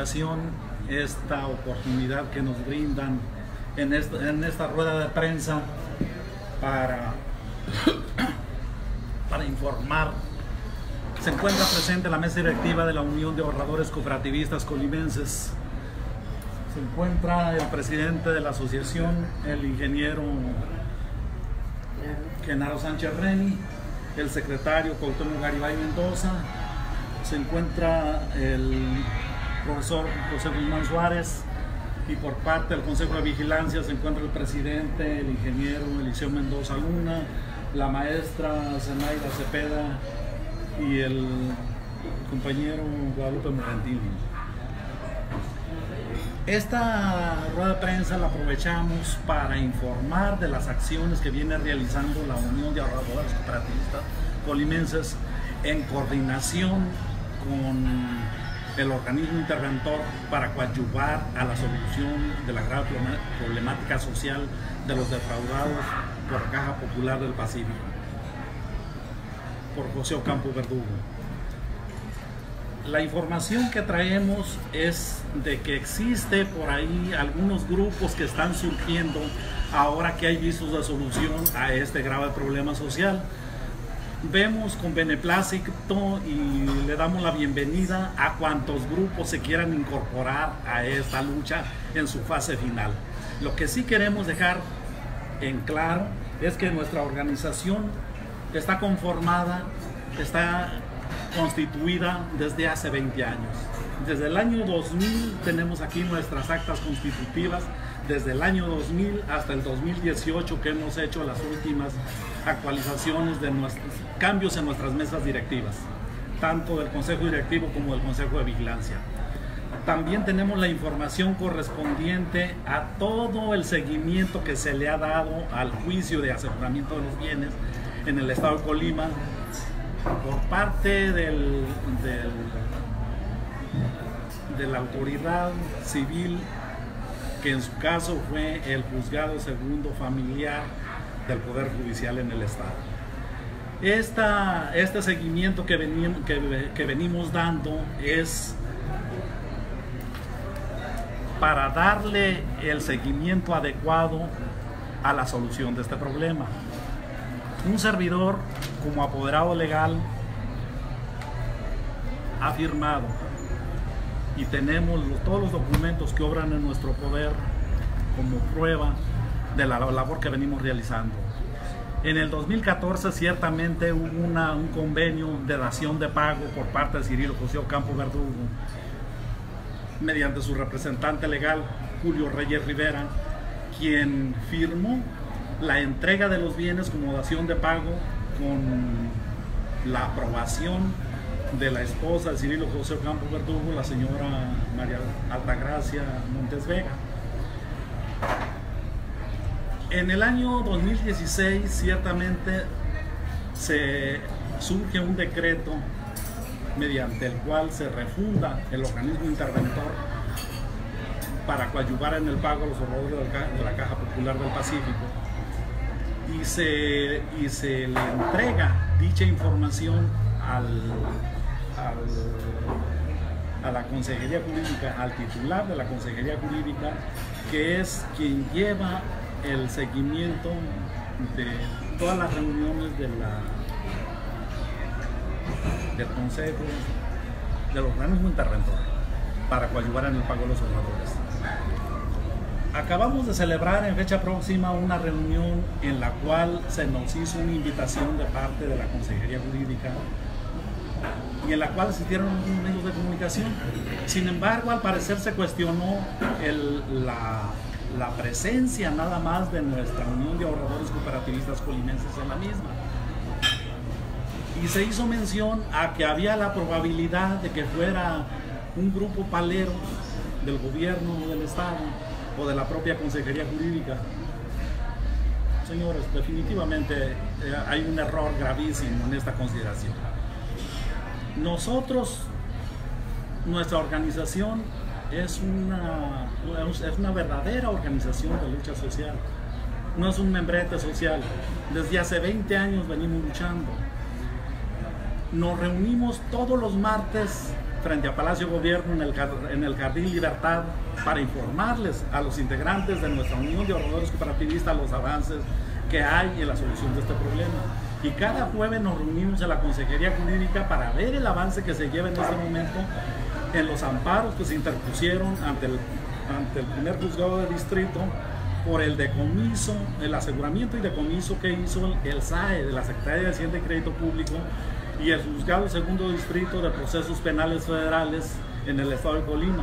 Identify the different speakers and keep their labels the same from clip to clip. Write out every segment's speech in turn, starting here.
Speaker 1: ocasión, esta oportunidad que nos brindan en esta rueda de prensa para informar. Se encuentra presente la mesa directiva de la Unión de Ahorradores Cooperativistas Colimenses. Se encuentra el presidente de la asociación, el ingeniero Genaro Sánchez Reni, el secretario Cuauhtémoc Garibay Mendoza. Se encuentra el profesor José Guzmán Suárez, y por parte del Consejo de Vigilancia se encuentra el presidente, el ingeniero Eliseo Mendoza Luna, la maestra Zenaida Cepeda y el compañero Guadalupe Morantini. Esta rueda de prensa la aprovechamos para informar de las acciones que viene realizando la Unión de Ahorradores Cooperativistas Colimenses en coordinación con el organismo interventor para coadyuvar a la solución de la grave problemática social de los defraudados por Caja Popular del Pacífico, por José Ocampo Verdugo. La información que traemos es de que existe por ahí algunos grupos que están surgiendo ahora que hay visos de solución a este grave problema social. Vemos con beneplácito y le damos la bienvenida a cuantos grupos se quieran incorporar a esta lucha en su fase final. Lo que sí queremos dejar en claro es que nuestra organización está conformada, está constituida desde hace 20 años. Desde el año 2000 tenemos aquí nuestras actas constitutivas, desde el año 2000 hasta el 2018 que hemos hecho las últimas actualizaciones de nuestros cambios en nuestras mesas directivas, tanto del Consejo Directivo como del Consejo de Vigilancia. También tenemos la información correspondiente a todo el seguimiento que se le ha dado al juicio de aseguramiento de los bienes en el estado de Colima por parte de la autoridad civil, que en su caso fue el Juzgado Segundo Familiar del Poder Judicial en el estado. Este seguimiento que venimos dando es para darle el seguimiento adecuado a la solución de este problema. Un servidor, como apoderado legal, ha firmado y tenemos todos los documentos que obran en nuestro poder como prueba de la labor que venimos realizando. En el 2014 ciertamente hubo un convenio de dación de pago por parte de Cirilo José Ocampo Verdugo, mediante su representante legal, Julio Reyes Rivera, quien firmó la entrega de los bienes como dación de pago con la aprobación de la esposa de Cirilo José Ocampo Verdugo, la señora María Altagracia Montes Vega. En el año 2016 ciertamente se surge un decreto mediante el cual se refunda el organismo interventor para coadyuvar en el pago a los ahorradores de la Caja Popular del Pacífico, y se le entrega dicha información a la Consejería Jurídica, al titular de la Consejería Jurídica, que es quien lleva el seguimiento de todas las reuniones del Consejo, del organismo interventor, para coadyuvar en el pago de los ahorradores. Acabamos de celebrar en fecha próxima una reunión en la cual se nos hizo una invitación de parte de la Consejería Jurídica y en la cual asistieron algunos medios de comunicación. Sin embargo, al parecer se cuestionó la presencia nada más de nuestra Unión de Ahorradores Cooperativistas Colimenses en la misma. Y se hizo mención a que había la probabilidad de que fuera un grupo palero del gobierno del estado o de la propia Consejería Jurídica. Señores, definitivamente hay un error gravísimo en esta consideración. Nuestra organización es una verdadera organización de lucha social, no es un membrete social. Desde hace 20 años venimos luchando. Nos reunimos todos los martes frente a Palacio Gobierno en el Jardín Libertad para informarles a los integrantes de nuestra Unión de Ahorradores Cooperativistas los avances que hay en la solución de este problema. Y cada jueves nos reunimos en la Consejería Jurídica para ver el avance que se lleva en este momento en los amparos que se interpusieron ante el primer juzgado de distrito por el decomiso, el aseguramiento y decomiso que hizo el SAE de la Secretaría de Hacienda y Crédito Público y el juzgado segundo distrito de procesos penales federales en el estado de Colima,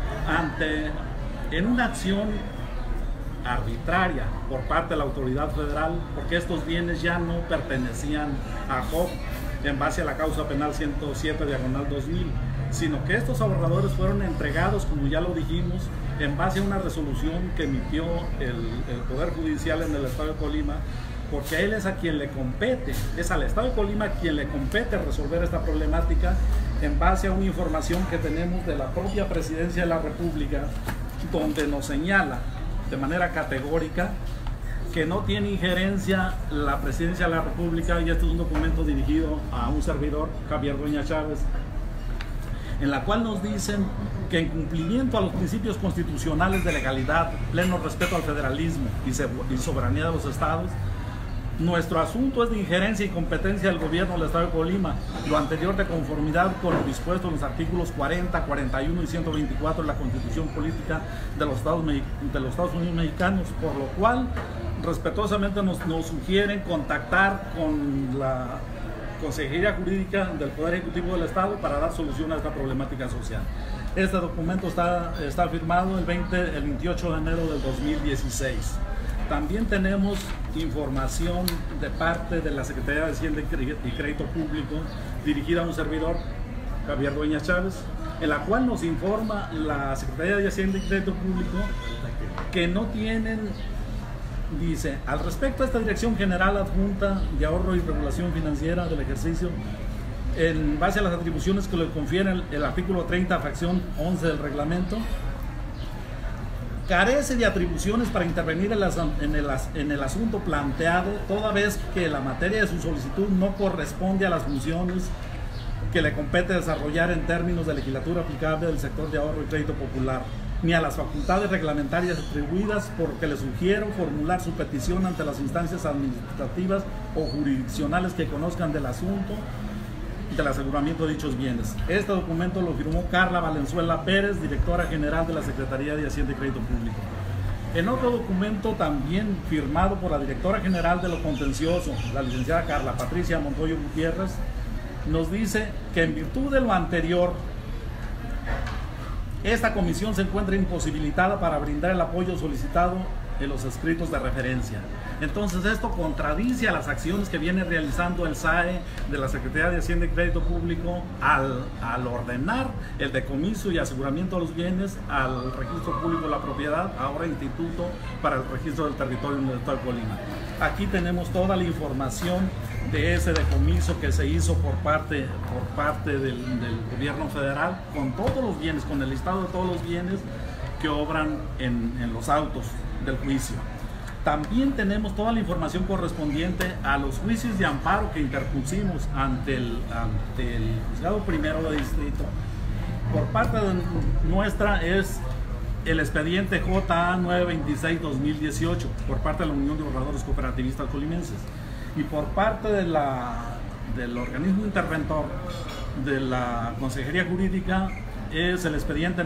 Speaker 1: en una acción arbitraria por parte de la autoridad federal, porque estos bienes ya no pertenecían a JOP en base a la causa penal 107/2000, sino que estos ahorradores fueron entregados, como ya lo dijimos, en base a una resolución que emitió el Poder Judicial en el estado de Colima, porque a él es a quien le compete, es al estado de Colima a quien le compete resolver esta problemática en base a una información que tenemos de la propia Presidencia de la República, donde nos señala de manera categórica que no tiene injerencia la Presidencia de la República, y este es un documento dirigido a un servidor, Javier Dueñas Chávez, en la cual nos dicen que en cumplimiento a los principios constitucionales de legalidad, pleno respeto al federalismo y soberanía de los estados, nuestro asunto es de injerencia y competencia del gobierno del estado de Colima, lo anterior de conformidad con lo dispuesto en los artículos 40, 41 y 124 de la Constitución Política de los Estados Unidos Mexicanos, por lo cual respetuosamente nos sugieren contactar con la Consejería Jurídica del Poder Ejecutivo del Estado para dar solución a esta problemática social. Este documento está firmado el 28 de enero del 2016. También tenemos información de parte de la Secretaría de Hacienda y Crédito Público dirigida a un servidor, Javier Dueñas Chávez, en la cual nos informa la Secretaría de Hacienda y Crédito Público que no tienen, dice, al respecto a esta Dirección General Adjunta de Ahorro y Regulación Financiera del ejercicio, en base a las atribuciones que le confiere el artículo 30, fracción 11 del reglamento, carece de atribuciones para intervenir en el asunto planteado, toda vez que la materia de su solicitud no corresponde a las funciones que le compete desarrollar en términos de legislatura aplicable del sector de ahorro y crédito popular, ni a las facultades reglamentarias atribuidas, porque le sugiero formular su petición ante las instancias administrativas o jurisdiccionales que conozcan del asunto del aseguramiento de dichos bienes. Este documento lo firmó Carla Valenzuela Pérez, directora general de la Secretaría de Hacienda y Crédito Público. En otro documento también firmado por la directora general de lo contencioso, la licenciada Carla Patricia Montoyo Gutiérrez, nos dice que en virtud de lo anterior, esta comisión se encuentra imposibilitada para brindar el apoyo solicitado en los escritos de referencia. Entonces esto contradice a las acciones que viene realizando el SAE de la Secretaría de Hacienda y Crédito Público al ordenar el decomiso y aseguramiento de los bienes al Registro Público de la Propiedad, ahora Instituto para el Registro del Territorio en el Estado de Colima. Aquí tenemos toda la información de ese decomiso que se hizo por parte del gobierno federal, con todos los bienes, con el listado de todos los bienes que obran en los autos del juicio. También tenemos toda la información correspondiente a los juicios de amparo que interpusimos ante el juzgado primero de distrito. Por parte de nuestra es el expediente JA 926-2018 por parte de la Unión de Ahorradores Cooperativistas Colimenses, y por parte del organismo interventor de la Consejería Jurídica es el expediente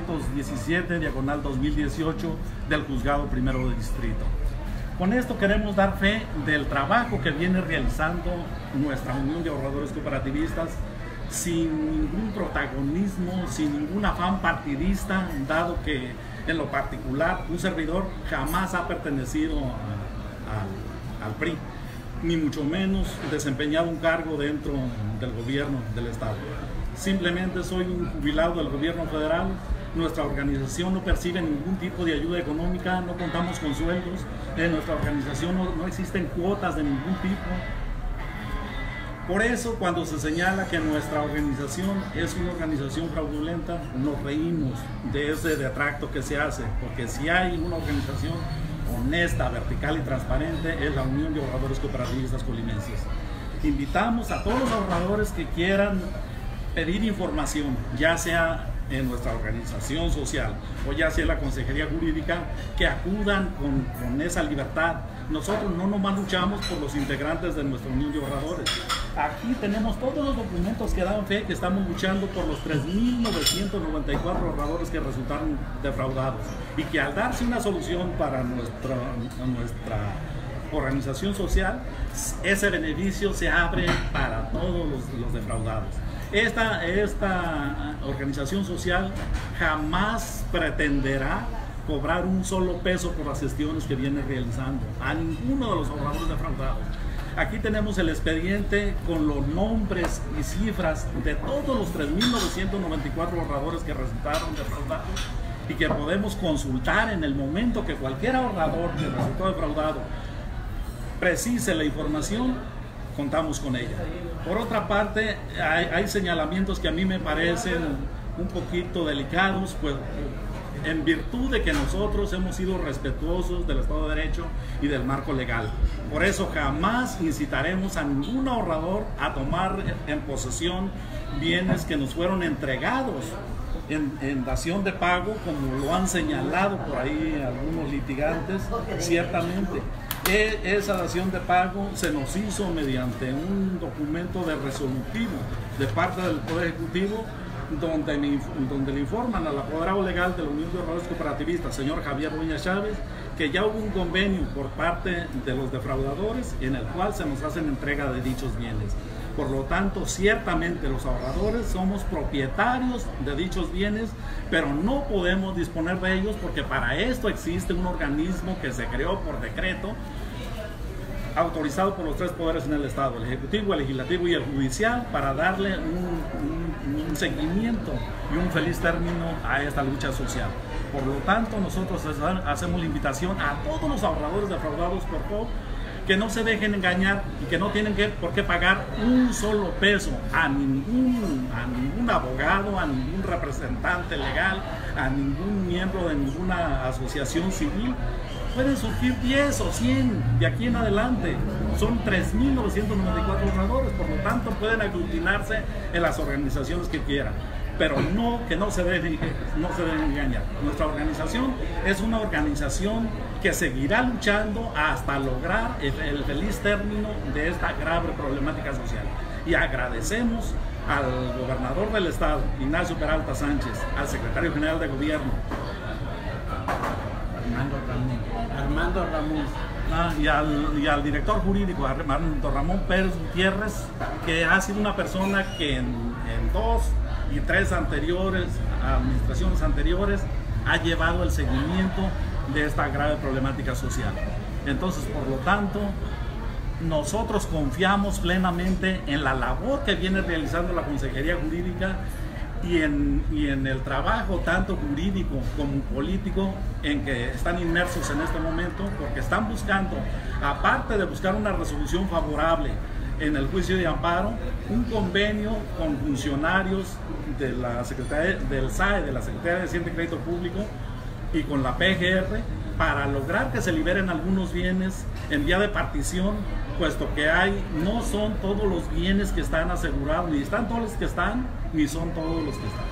Speaker 1: 917/2018 del juzgado primero de distrito. Con esto queremos dar fe del trabajo que viene realizando nuestra Unión de Ahorradores Cooperativistas sin ningún protagonismo, sin ningún afán partidista, dado que en lo particular un servidor jamás ha pertenecido al PRI, ni mucho menos desempeñado un cargo dentro del gobierno del Estado. Simplemente soy un jubilado del gobierno federal. Nuestra organización no percibe ningún tipo de ayuda económica, no contamos con sueldos, en nuestra organización no existen cuotas de ningún tipo. Por eso, cuando se señala que nuestra organización es una organización fraudulenta, nos reímos de ese detracto que se hace, porque si hay una organización honesta, vertical y transparente, es la Unión de Ahorradores Cooperativistas Colimenses. Invitamos a todos los ahorradores que quieran pedir información, ya sea en nuestra organización social o ya sea la consejería jurídica, que acudan con esa libertad. Nosotros no nomás luchamos por los integrantes de nuestra unión de ahorradores. Aquí tenemos todos los documentos que dan fe que estamos luchando por los 3.994 ahorradores que resultaron defraudados, y que al darse una solución para nuestra organización social, ese beneficio se abre para todos los defraudados. Esta organización social jamás pretenderá cobrar un solo peso por las gestiones que viene realizando a ninguno de los ahorradores defraudados. Aquí tenemos el expediente con los nombres y cifras de todos los 3.994 ahorradores que resultaron defraudados y que podemos consultar en el momento que cualquier ahorrador que resultó defraudado precise la información. Contamos con ella. Por otra parte, hay señalamientos que a mí me parecen un poquito delicados, pues en virtud de que nosotros hemos sido respetuosos del Estado de Derecho y del marco legal. Por eso jamás incitaremos a ningún ahorrador a tomar en posesión bienes que nos fueron entregados en dación de pago, como lo han señalado por ahí algunos litigantes. Ciertamente esa dación de pago se nos hizo mediante un documento de resolutivo de parte del Poder Ejecutivo, donde le informan al apoderado legal de la Unión de Ahorradores Cooperativistas, señor Javier Dueña Chávez, que ya hubo un convenio por parte de los defraudadores en el cual se nos hacen entrega de dichos bienes. Por lo tanto, ciertamente los ahorradores somos propietarios de dichos bienes, pero no podemos disponer de ellos, porque para esto existe un organismo que se creó por decreto, autorizado por los tres poderes en el Estado, el Ejecutivo, el Legislativo y el Judicial, para darle un seguimiento y un feliz término a esta lucha social. Por lo tanto, nosotros hacemos la invitación a todos los ahorradores defraudados, por favor, que no se dejen engañar y que no tienen por qué pagar un solo peso a ningún abogado, a ningún representante legal, a ningún miembro de ninguna asociación civil. Pueden surgir 10 o 100 de aquí en adelante. Son 3.994 ahorradores, por lo tanto pueden aglutinarse en las organizaciones que quieran, pero que no se deben engañar. Nuestra organización es una organización que seguirá luchando hasta lograr el feliz término de esta grave problemática social. Y agradecemos al gobernador del estado, Ignacio Peralta Sánchez, al secretario general de gobierno, Armando Ramón, y al director jurídico, Armando Ramón Pérez Gutiérrez, que ha sido una persona que en 2 y 3 administraciones anteriores ha llevado el seguimiento de esta grave problemática social. Entonces, por lo tanto, nosotros confiamos plenamente en la labor que viene realizando la Consejería Jurídica y en el trabajo tanto jurídico como político en que están inmersos en este momento, porque están buscando, aparte de buscar una resolución favorable en el juicio de amparo, un convenio con funcionarios de la Secretaría del SAE, de la Secretaría de Hacienda y Crédito Público, y con la PGR, para lograr que se liberen algunos bienes en vía de partición, puesto que no son todos los bienes que están asegurados, ni están todos los que están, ni son todos los que están.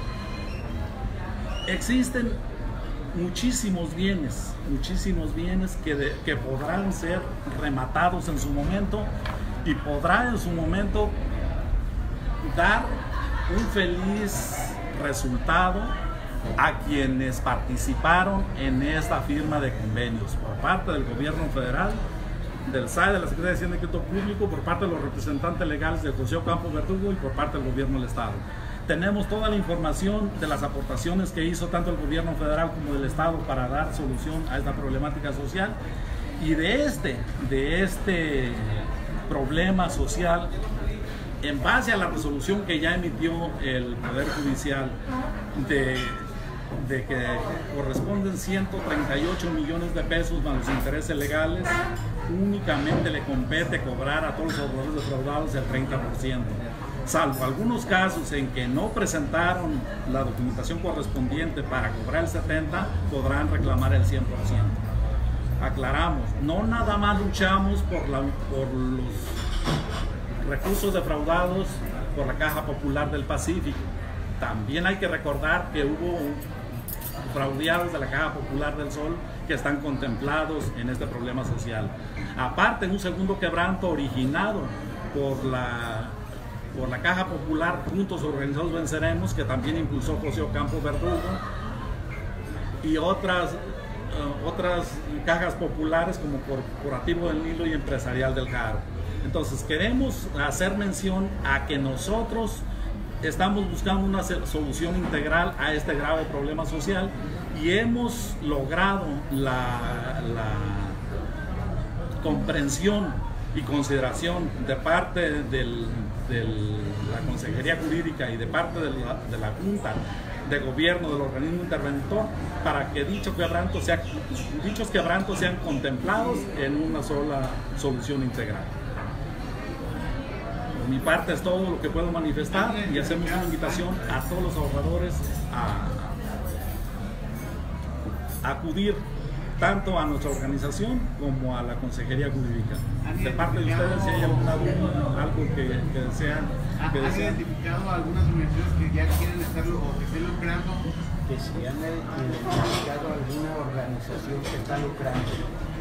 Speaker 1: Existen muchísimos bienes que podrán ser rematados en su momento, y podrá en su momento dar un feliz resultado a quienes participaron en esta firma de convenios por parte del gobierno federal, del SAE, de la Secretaría de Hacienda y Crédito Público, por parte de los representantes legales del José Ocampo Verdugo y por parte del gobierno del estado. Tenemos toda la información de las aportaciones que hizo tanto el gobierno federal como del estado para dar solución a esta problemática social, y de este problema social, en base a la resolución que ya emitió el Poder Judicial de que corresponden 138 millones de pesos más los intereses legales, únicamente le compete cobrar a todos los ahorradores defraudados el 30%. Salvo algunos casos en que no presentaron la documentación correspondiente para cobrar el 70%, podrán reclamar el 100%. Aclaramos, no nada más luchamos por recursos defraudados por la Caja Popular del Pacífico. También hay que recordar que hubo fraudeados de la Caja Popular del Sol que están contemplados en este problema social. Aparte, un segundo quebranto originado por la Caja Popular, Juntos Organizados Venceremos, que también impulsó José Ocampo Verdugo, y otras cajas populares como Corporativo del Nilo y Empresarial del Jaro. Entonces queremos hacer mención a que nosotros estamos buscando una solución integral a este grave problema social y hemos logrado la comprensión y consideración de parte de la Consejería Jurídica y de parte de la Junta de Gobierno del organismo interventor para que dichos quebrantos sean contemplados en una sola solución integral. Por mi parte es todo lo que puedo manifestar y hacemos una invitación a todos los ahorradores a acudir tanto a nuestra organización como a la Consejería Jurídica. De parte de ustedes, si hay alguna duda, algo que desean.
Speaker 2: ¿Han identificado algunas universidades que ya quieren estarlo o que estén lucrando?
Speaker 3: Que si han identificado alguna organización que está lucrando.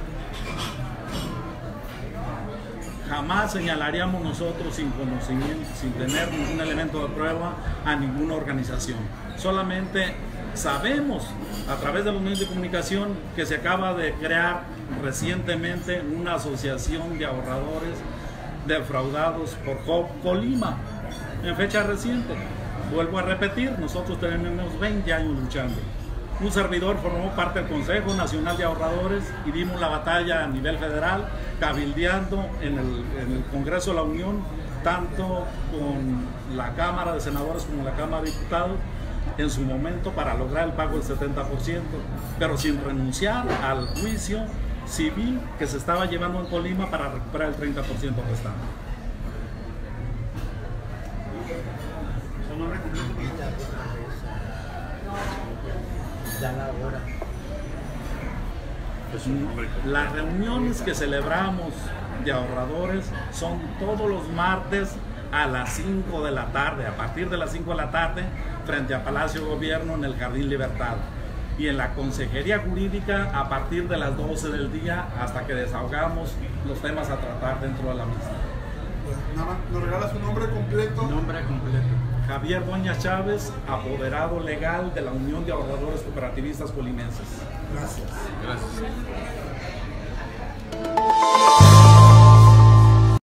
Speaker 1: Jamás señalaríamos nosotros sin conocimiento, sin tener ningún elemento de prueba a ninguna organización. Solamente sabemos a través de los medios de comunicación que se acaba de crear recientemente una asociación de ahorradores defraudados por Colima en fecha reciente. Vuelvo a repetir, nosotros tenemos 20 años luchando. Un servidor formó parte del Consejo Nacional de Ahorradores y dimos la batalla a nivel federal, cabildeando en el Congreso de la Unión, tanto con la Cámara de Senadores como la Cámara de Diputados, en su momento para lograr el pago del 70%, pero sin renunciar al juicio civil que se estaba llevando en Colima para recuperar el 30% restante.
Speaker 2: ¿Su nombre completo?
Speaker 1: Las reuniones que celebramos de ahorradores son todos los martes a las 5 de la tarde, a partir de las 5 de la tarde, frente a Palacio de Gobierno en el Jardín Libertad. Y en la Consejería Jurídica a partir de las 12 del día hasta que desahogamos los temas a tratar dentro de la misma.
Speaker 2: ¿Nos regala su nombre completo?
Speaker 3: Nombre completo.
Speaker 1: Javier Dueñas Chávez, apoderado legal de la Unión de Ahorradores Cooperativistas Colimenses.
Speaker 2: Gracias.
Speaker 4: Gracias.